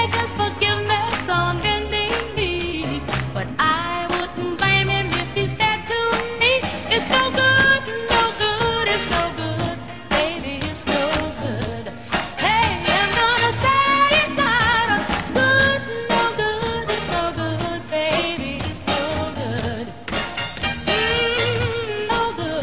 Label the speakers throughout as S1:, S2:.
S1: beg his forgiveness on bending knee, but I wouldn't blame him if he said to me, "It's no good, no good, it's no good, baby, it's no good." Hey, I'm gonna say it loud. Good, no good, it's no good, baby, it's no good. No good.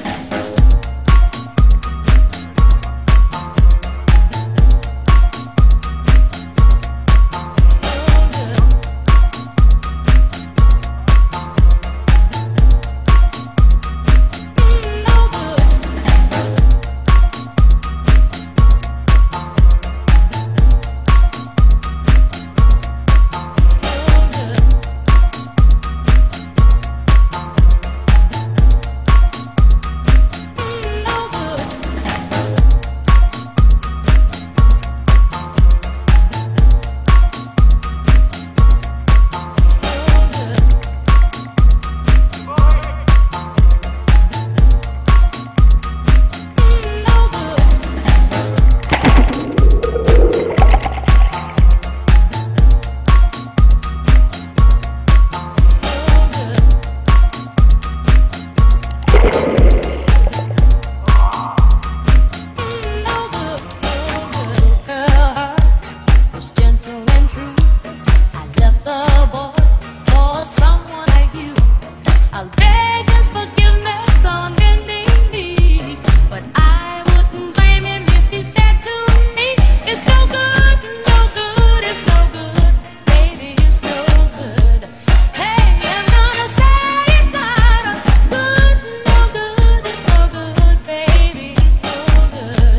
S1: I'll beg his forgiveness on bending knee, but I wouldn't blame him if he said to me, "It's no good, no good, it's no good, baby, it's no good." Hey, I'm gonna say it louder. Good, no good, it's no good, baby, it's no good.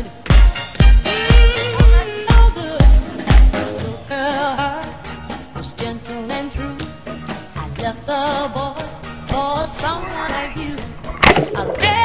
S1: No good. Her heart was gentle and true. I left the boy for someone like you. I'll